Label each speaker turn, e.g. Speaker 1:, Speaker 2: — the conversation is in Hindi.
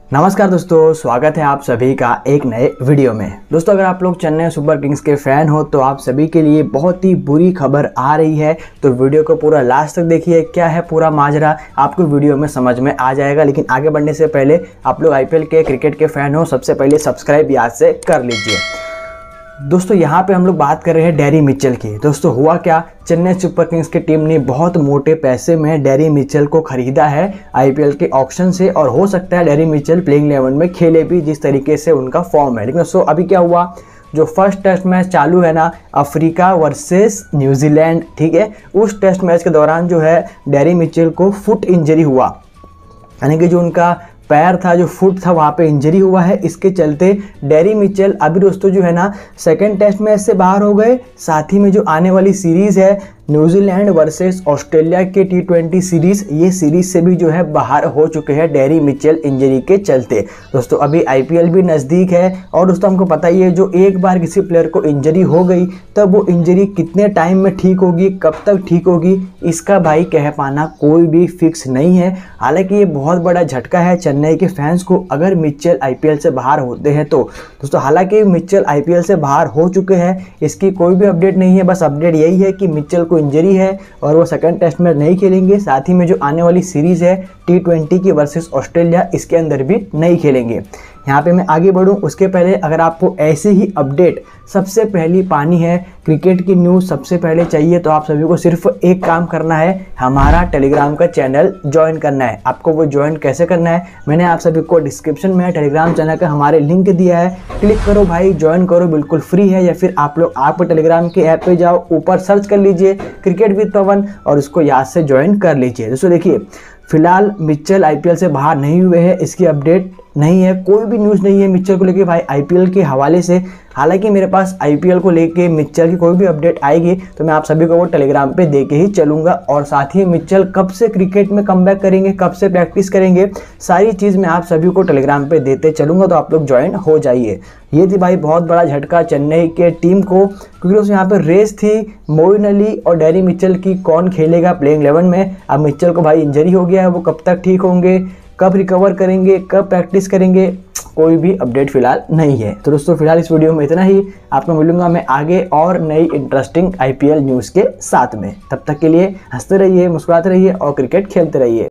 Speaker 1: नमस्कार दोस्तों, स्वागत है आप सभी का एक नए वीडियो में। दोस्तों, अगर आप लोग चेन्नई सुपर किंग्स के फैन हो तो आप सभी के लिए बहुत ही बुरी खबर आ रही है। तो वीडियो को पूरा लास्ट तक देखिए, क्या है पूरा माजरा आपको वीडियो में समझ में आ जाएगा। लेकिन आगे बढ़ने से पहले आप लोग आईपीएल के क्रिकेट के फैन हो, सबसे पहले सब्सक्राइब याद से कर लीजिए। दोस्तों, यहाँ पे हम लोग बात कर रहे हैं डेरी मिचेल की। दोस्तों, हुआ क्या, चेन्नई सुपर किंग्स की टीम ने बहुत मोटे पैसे में डेरी मिचेल को खरीदा है आईपीएल के ऑक्शन से। और हो सकता है डेरी मिचेल प्लेइंग 11 में खेले भी, जिस तरीके से उनका फॉर्म है। लेकिन दोस्तों, अभी क्या हुआ, जो फर्स्ट टेस्ट मैच चालू है ना, अफ्रीका वर्सेस न्यूजीलैंड, ठीक है, उस टेस्ट मैच के दौरान जो है डेरी मिचेल को फुट इंजरी हुआ, यानी कि जो उनका पैर था, जो फुट था, वहाँ पे इंजरी हुआ है। इसके चलते डेरी मिचेल अभी दोस्तों जो है ना सेकंड टेस्ट मैच से बाहर हो गए। साथ ही में जो आने वाली सीरीज़ है न्यूजीलैंड वर्सेस ऑस्ट्रेलिया के T20 सीरीज़, ये सीरीज़ से भी जो है बाहर हो चुके हैं डेरी मिचेल इंजरी के चलते। दोस्तों, अभी आईपीएल भी नज़दीक है और दोस्तों हमको पता ही है, जो एक बार किसी प्लेयर को इंजरी हो गई तब वो इंजरी कितने टाइम में ठीक होगी, कब तक ठीक होगी, इसका भाई कह पाना कोई भी फिक्स नहीं है। हालांकि ये बहुत बड़ा झटका है चेन्नई के फैंस को अगर मिचेल आईपीएल से बाहर होते हैं तो। दोस्तों, हालांकि मिचेल आईपीएल से बाहर हो चुके हैं, इसकी कोई भी अपडेट नहीं है। बस अपडेट यही है कि मिचेल को इंजरी है और वो सेकंड टेस्ट में नहीं खेलेंगे। साथ ही में जो आने वाली सीरीज़ है T20 की वर्सेस ऑस्ट्रेलिया, इसके अंदर भी नहीं खेलेंगे। यहाँ पे मैं आगे बढ़ूँ उसके पहले अगर आपको ऐसे ही अपडेट सबसे पहली पानी है, क्रिकेट की न्यूज़ सबसे पहले चाहिए, तो आप सभी को सिर्फ एक काम करना है, हमारा टेलीग्राम का चैनल ज्वाइन करना है। आपको वो ज्वाइन कैसे करना है, मैंने आप सभी को डिस्क्रिप्शन में टेलीग्राम चैनल का हमारे लिंक दिया है, क्लिक करो भाई, ज्वाइन करो, बिल्कुल फ्री है। या फिर आप लोग आप टेलीग्राम के ऐप पे जाओ, ऊपर सर्च कर लीजिए क्रिकेट विद पवन और उसको याद से ज्वाइन कर लीजिए। दोस्तों देखिए, फिलहाल मिचेल आईपीएल से बाहर नहीं हुए हैं, इसकी अपडेट नहीं है, कोई भी न्यूज़ नहीं है मिचेल को लेके भाई आईपीएल के हवाले से। हालांकि मेरे पास आईपीएल को लेके मिचेल की कोई भी अपडेट आएगी तो मैं आप सभी को वो टेलीग्राम पे दे के ही चलूँगा। और साथ ही मिचेल कब से क्रिकेट में कमबैक करेंगे, कब से प्रैक्टिस करेंगे, सारी चीज़ मैं आप सभी को टेलीग्राम पे देते चलूँगा, तो आप लोग ज्वाइन हो जाइए। ये थी भाई बहुत बड़ा झटका चेन्नई के टीम को, क्योंकि दोस्तों यहाँ पर रेस थी मोइन अली और डेरी मिचेल की, कौन खेलेगा प्लेइंग 11 में। अब मिचेल को भाई इंजरी हो गया है, वो कब तक ठीक होंगे, कब रिकवर करेंगे, कब प्रैक्टिस करेंगे, कोई भी अपडेट फिलहाल नहीं है। तो दोस्तों फिलहाल इस वीडियो में इतना ही, आपको मिलूंगा मैं आगे और नई इंटरेस्टिंग आईपीएल न्यूज़ के साथ में। तब तक के लिए हंसते रहिए, मुस्कुराते रहिए और क्रिकेट खेलते रहिए।